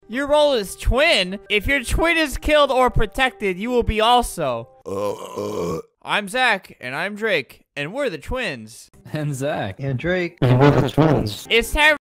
Your role is twin? If your twin is killed or protected, you will be also. I'm zAcH, and I'm dRaKe, and we're the twins. And zAcH. And dRaKe. And we're the twins. It's time